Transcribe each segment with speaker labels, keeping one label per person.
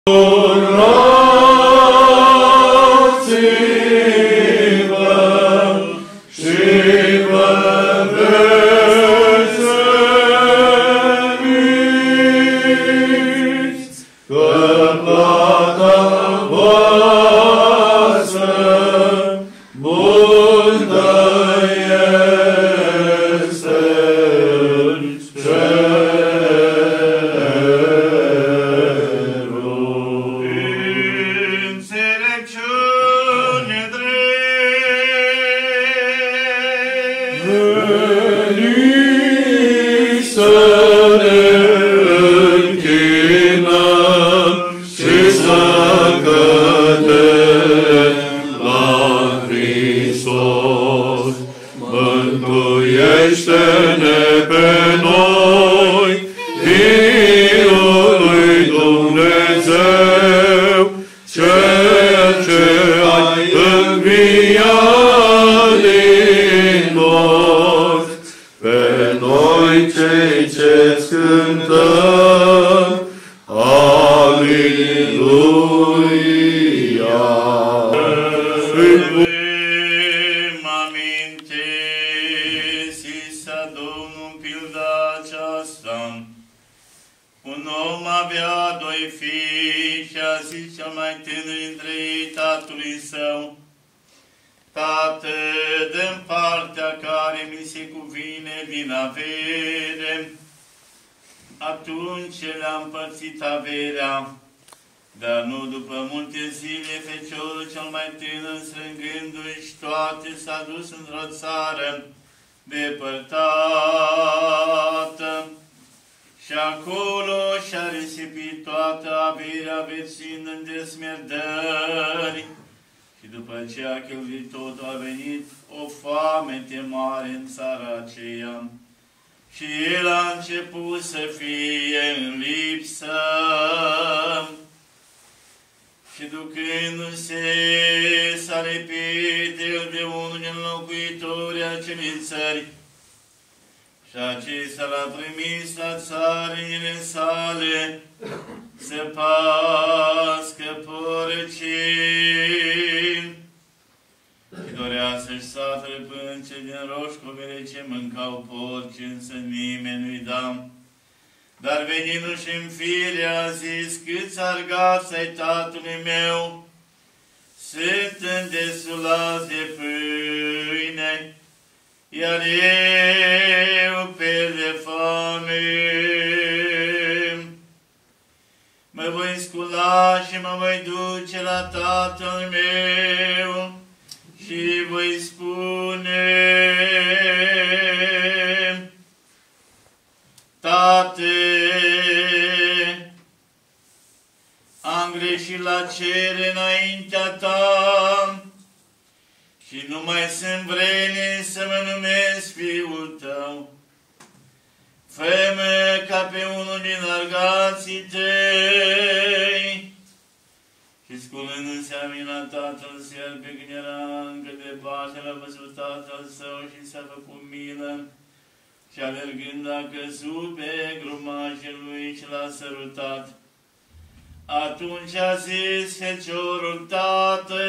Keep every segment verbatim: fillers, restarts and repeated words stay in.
Speaker 1: Atunci a zis feciorul: Tată,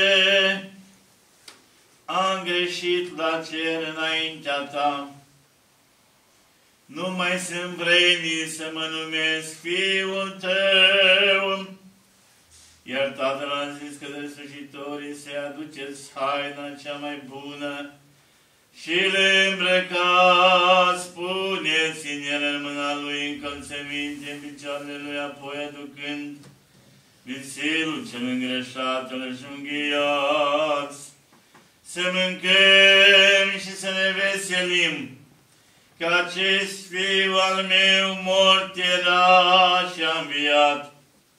Speaker 1: am greșit la cer înaintea ta. Nu mai sunt vrednic să mă numesc fiul tău. Iar tatăl a zis că de slujitorii să-i aduceți haina cea mai bună și le îmbrăcați, puneți în el în mâna lui încălțăminte în picioarele lui, apoi aducând vițelul cel îngreșat, îl junghiați, să mâncăm și să ne veselim, că acest fiu al meu mort era și a înviat,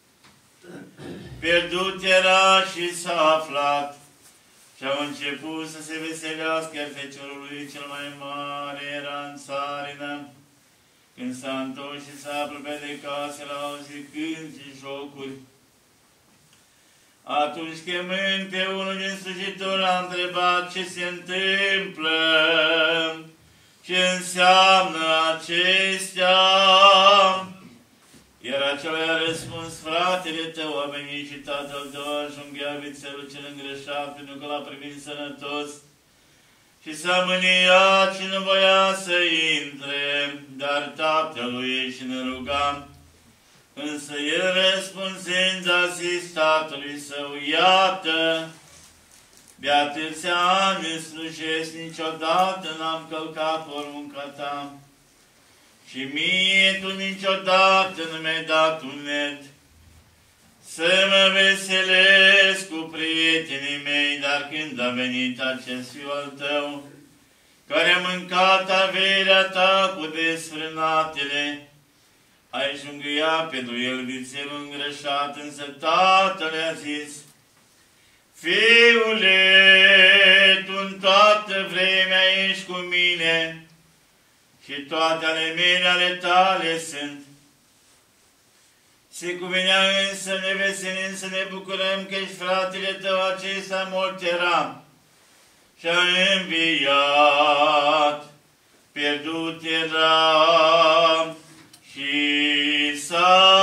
Speaker 1: pierdut era și s-a aflat. Și au început să se veselească, iar feciorul lui cel mai mare era în țarină. Când s-a întors și s-a apropiat de casă, l-au auzit cânti și jocuri. Atunci, chemând pe unul din slujitori, a întrebat ce se întâmplă, ce înseamnă acestea. Iar acela i-a răspuns, fratele tău a venit și tatăl tău a înjunghiat vițelul cel îngreșat, pentru că l-a primit sănătos. Și s-a mâniat și nu voia să intre, dar tatălui și ne ruga. Însă el răspunzând a zis tatălui său, iată, de atâția ani îmi slujesc, niciodată n-am călcat porunca ta. Și mie tu niciodată nu mi-ai dat un net să mă veselesc cu prietenii mei, dar când a venit acest fiu al tău, care a mâncat averea ta cu desfrânatele, ai junghiat pentru el vițelul îngreșat, însă tatăl a zis, fiule, tu în toată vremea ești cu mine și toate ale mele ale tale sunt. Se cuvenea însă ne veselim să ne bucurăm că ești fratele tău acesta mort era și a înviat, pierdut era și s-a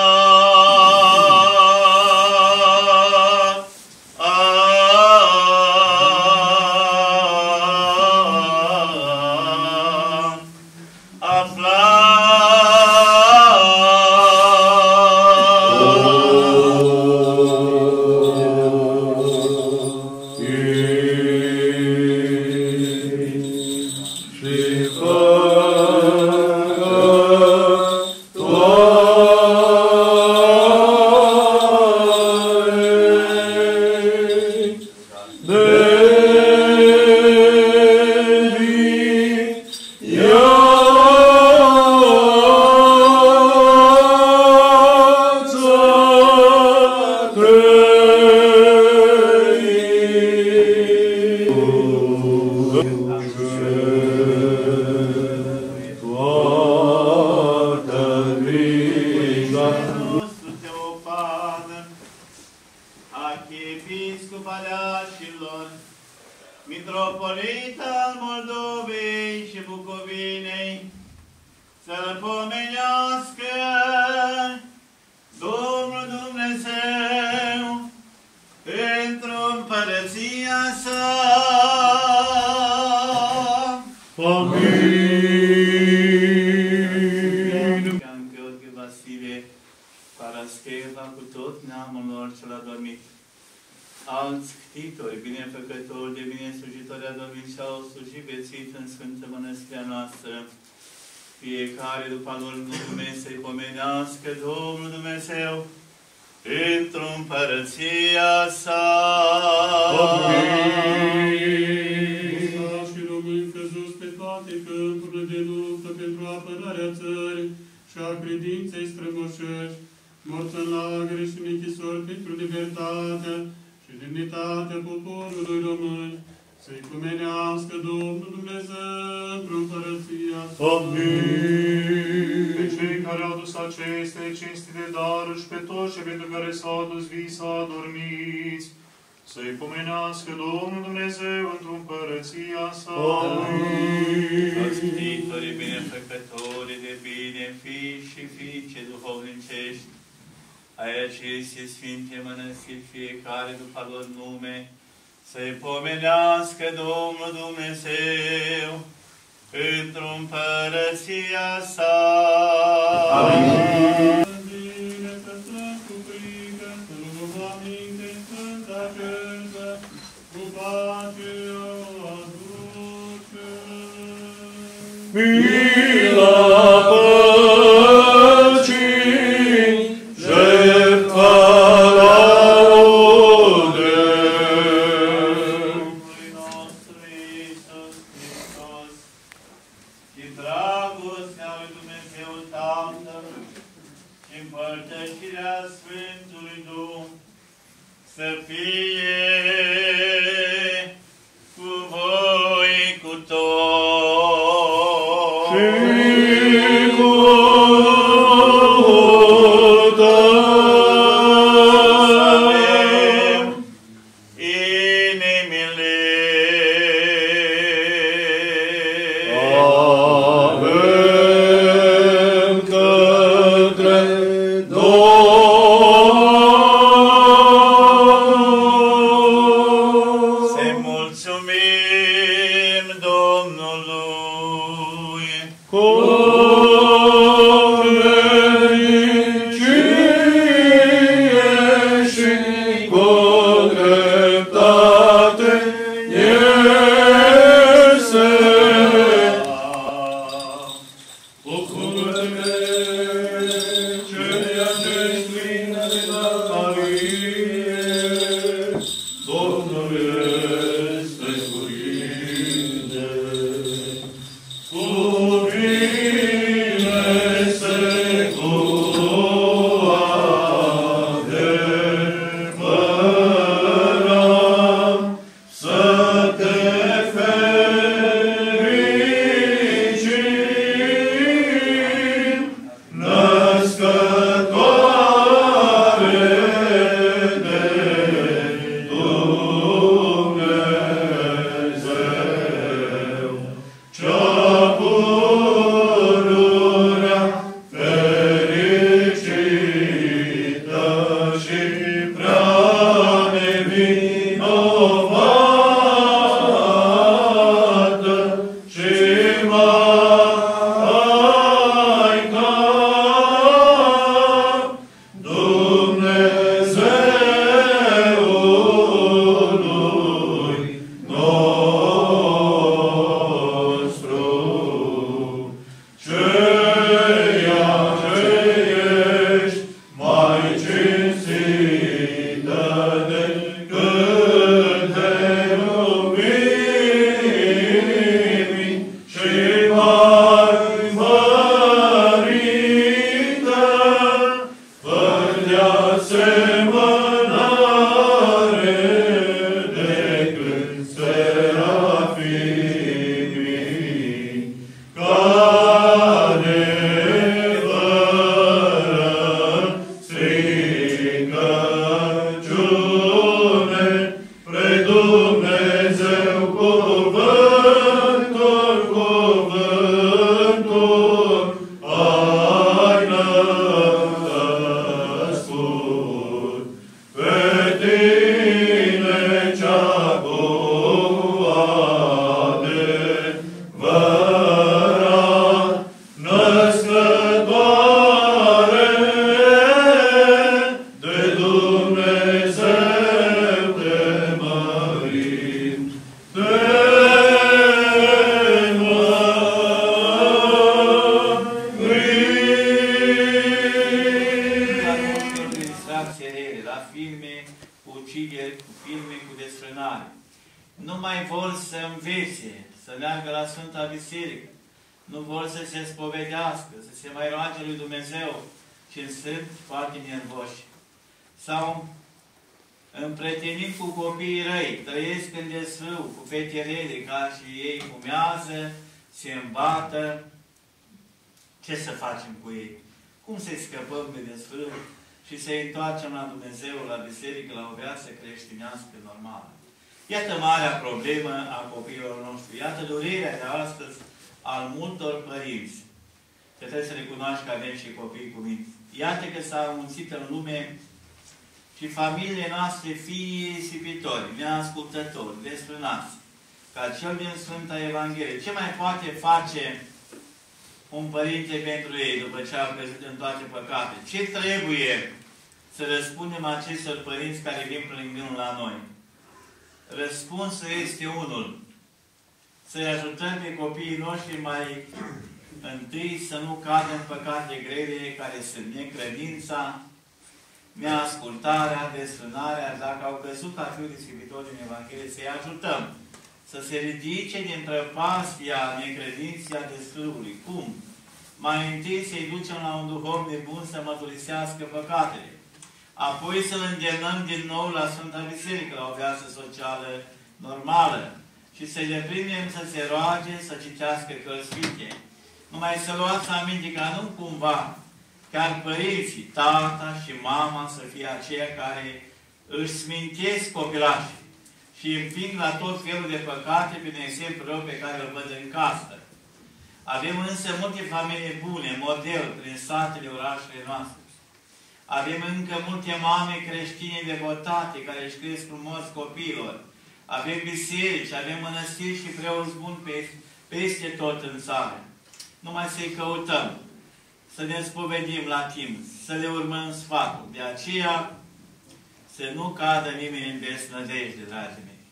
Speaker 1: fiecare după lor nume să-i pomenească Domnul Dumnezeu într-o împărăția sa.
Speaker 2: Amin. Și români căzuți pe toate câmpurile de luptă pentru apărarea țării și a credinței strămoșești, morți în lagăre și în închisori pentru libertatea și demnitatea poporului român, să-i cumenească Domnul Dumnezeu într-o împărăția sa.
Speaker 3: Amin. Pe cei care au dus aceste cinstite daruri și pe toți și pentru care s-au adus vii să adormiți, să-i pomenească Domnul Dumnezeu într-o împărăția sa.
Speaker 1: Amin. Ascultitorii binefăcătorii de bine, fii și fiice duhovnicești, ai aceste sfinte mănăstiri, fiecare după lor nume, să-i pomenească Domnul Dumnezeu într-o împărăția sa.
Speaker 2: Amin.
Speaker 3: Mila păcii, jertfa laude.
Speaker 1: Domnului nostru Iisus Hristos și dragostea lui Dumnezeu Tatăl și împărtășirea Sfântului Duh să fie cu voi cu toți.
Speaker 3: Și cu
Speaker 1: avem inimile
Speaker 3: avem către
Speaker 1: Dumnezeu te mărim, te
Speaker 4: nu mai vor să învețe, să meargă la Sfânta Biserică, nu vor să se spovedească, să se mai roage lui Dumnezeu și sunt foarte nervoși. S-au împrietenit cu copiii răi, trăiesc în desfrâu, cu feterele ca și ei fumează, se îmbată. Ce să facem cu ei? Cum să-i scăpăm de desfrâu și să-i întoarcem la Dumnezeu, la biserică, la o viață creștinească normală? Iată marea problemă a copiilor noștri. Iată durerea de astăzi al multor părinți. Că trebuie să recunoaști că avem și copii cu minte. Iată că s-a înmulțit în lume și familiile noastre fii risipitori, neascultători, desfrânați, ca cel din Sfânta Evanghelie. Ce mai poate face un părinte pentru ei după ce au căzut în toate păcate? Ce trebuie să răspundem acestor părinți care vin plângând la noi? Răspunsul este unul. Să-i ajutăm pe copiii noștri mai întâi să nu cadă în păcate grele care sunt necredința, neascultarea, desfrânarea. Dacă au căzut ca fiul risipitor din Evanghelie, să-i ajutăm să se ridice din prăpastia necredinței a desfrâului. Cum? Mai întâi să-i ducem la un duhovnic bun să mărturisească păcatele. Apoi să-l îndemnăm din nou la Sfânta Biserică, la o viață socială normală. Și să-i deprindem să se roage, să citească cărți sfinte. Numai să luați aminte ca nu cumva, chiar părinții, tata și mama să fie aceia care își smintesc copilașii și împing la tot felul de păcate prin exemplu rău pe care îl văd în casă. Avem însă multe familii bune, model, prin satele, orașele noastre. Avem încă multe mame creștine devotate care își cresc frumos copiilor. Avem biserici, avem mănăstiri și preoți buni peste tot în țară. Numai să-i căutăm, să ne spovedim la timp, să le urmăm sfatul. De aceea să nu cadă nimeni în desnădejde, dragii mei.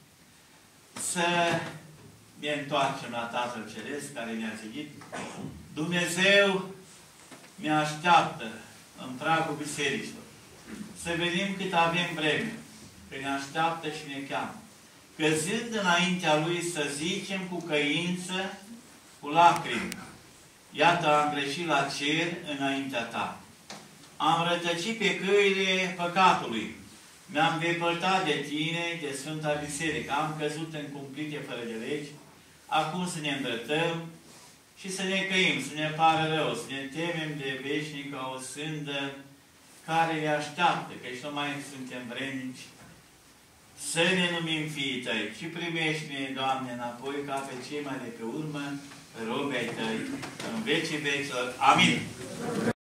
Speaker 4: Să ne întoarcem la Tatăl Ceresc care ne-a zidit. Dumnezeu ne așteaptă în pragul bisericilor. Să vedem cât avem vreme, că ne așteaptă și ne cheamă. Căzând înaintea Lui să zicem cu căință, cu lacrimi. Iată, am greșit la cer înaintea Ta. Am rătăcit pe căile păcatului. Mi-am depărtat de Tine, de Sfânta Biserică. Am căzut în cumplite fără de legi. Acum să ne îndreptăm și să ne căim, să ne pară rău, să ne temem de veșnică o sândă care le așteaptă, căci nu mai suntem vrednici să ne numim fiii Tăi. Și primește-ne, Doamne, înapoi ca pe cei mai de pe urmă, robii Tăi, în vecii vecilor. Amin.